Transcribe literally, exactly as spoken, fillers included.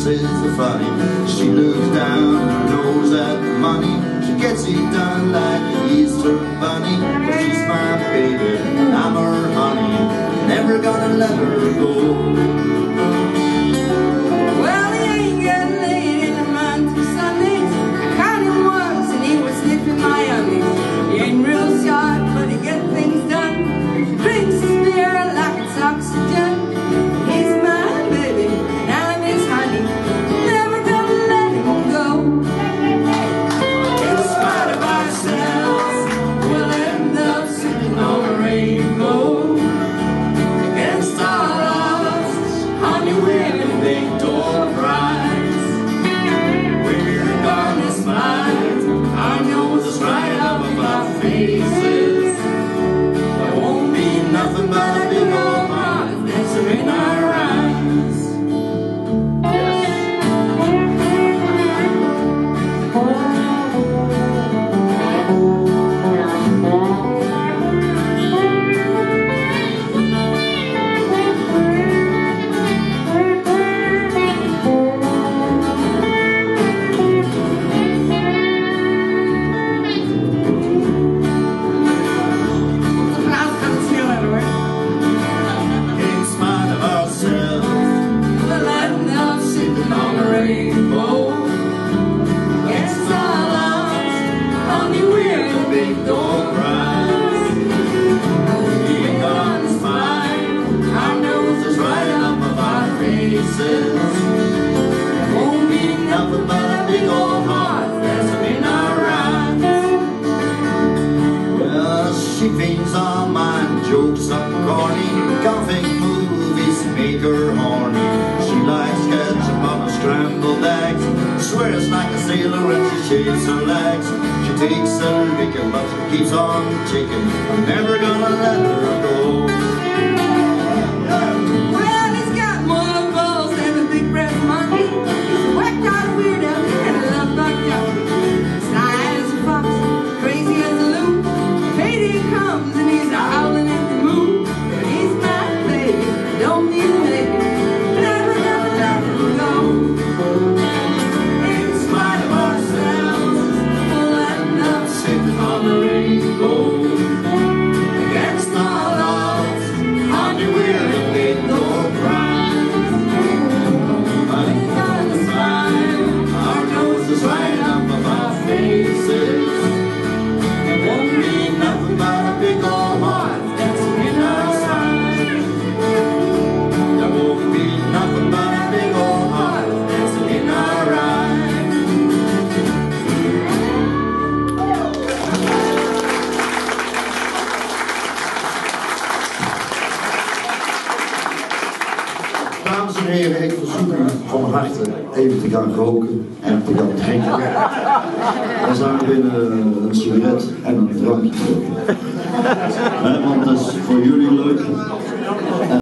faces are funny. She looks down and knows that money, she gets it done like an Easter bunny. But she's my baby, and I'm her honey, never gonna let her go. She feeds on mine, jokes up corny, gothic movies make her horny. She likes ketchup on her scrambled eggs, swears like a sailor when she shaves her legs. She takes a licking but she keeps on ticking, I'm never gonna let her go. Well, he's got more balls than a big breast monkey. He's a whacked out weirdo and a love bug junkie. Sly as a fox, crazy as a loon. He comes and he's howling at the moon. But he's my baby, don't need a baby, never gonna let him go. In spite of ourselves, we'll end up sitting on the rainbow. Against all odds, honey, we're the big door prize. But it's on the smile, our noses right up of our faces. It won't mean nothing but a big old heart that's in our sides. There won't be nothing but a big old heart that's in our eyes. Dames en heren, ik verzoek u van harte even te gaan roken en te gaan drinken. Dan zijn we binnen een sigaret en een drankje. Want dat is voor jullie leuk.